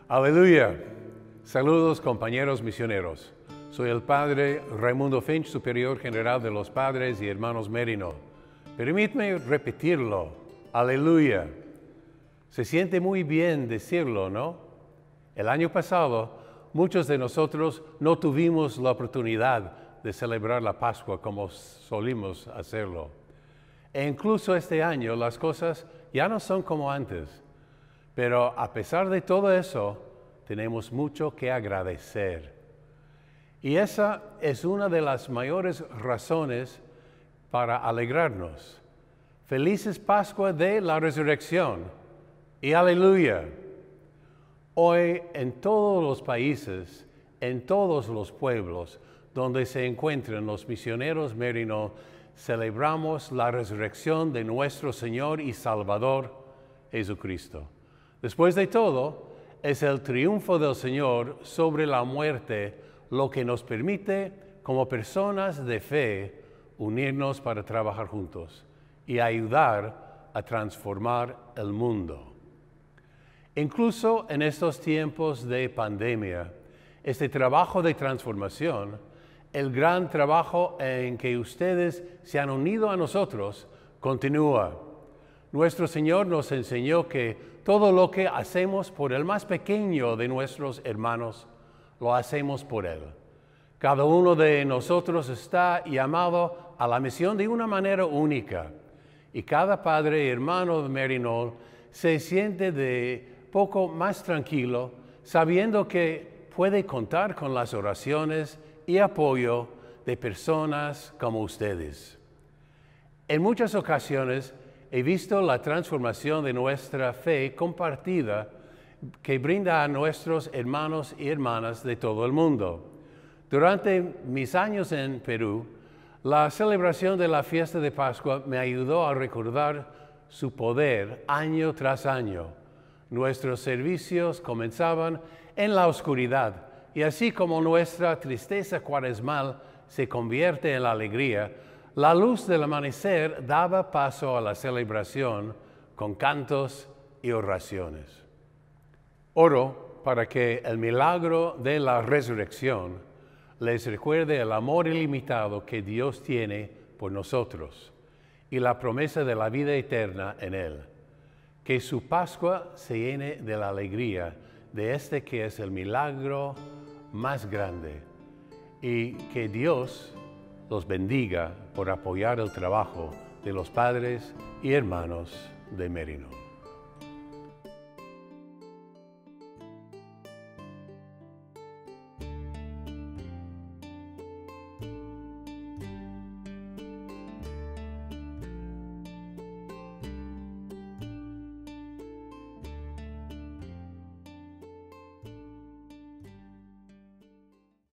Aleluya. Saludos compañeros misioneros. Soy el Padre Raimundo Finch, Superior General de los Padres y Hermanos Merino. Permíteme repetirlo. Aleluya. Se siente muy bien decirlo, ¿no? El año pasado, muchos de nosotros no tuvimos la oportunidad de celebrar la Pascua como solimos hacerlo. E incluso este año las cosas ya no son como antes. Pero a pesar de todo eso, tenemos mucho que agradecer. Y esa es una de las mayores razones para alegrarnos. Felices Pascua de la Resurrección y aleluya. Hoy en todos los países, en todos los pueblos donde se encuentran los misioneros Merino, celebramos la resurrección de nuestro Señor y Salvador Jesucristo. Después de todo, es el triunfo del Señor sobre la muerte lo que nos permite, como personas de fe, unirnos para trabajar juntos y ayudar a transformar el mundo. Incluso en estos tiempos de pandemia, este trabajo de transformación, el gran trabajo en que ustedes se han unido a nosotros, continúa. Nuestro Señor nos enseñó que todo lo que hacemos por el más pequeño de nuestros hermanos, lo hacemos por Él. Cada uno de nosotros está llamado a la misión de una manera única. Y cada padre y hermano de Merino se siente de poco más tranquilo, sabiendo que puede contar con las oraciones y apoyo de personas como ustedes. En muchas ocasiones, he visto la transformación de nuestra fe compartida que brinda a nuestros hermanos y hermanas de todo el mundo. Durante mis años en Perú, la celebración de la fiesta de Pascua me ayudó a recordar su poder año tras año. Nuestros servicios comenzaban en la oscuridad y así como nuestra tristeza cuaresmal se convierte en la alegría, la luz del amanecer daba paso a la celebración con cantos y oraciones. Oro para que el milagro de la resurrección les recuerde el amor ilimitado que Dios tiene por nosotros y la promesa de la vida eterna en Él. Que su Pascua se llene de la alegría de este que es el milagro más grande y que Dios los bendiga por apoyar el trabajo de los padres y hermanos de Merino.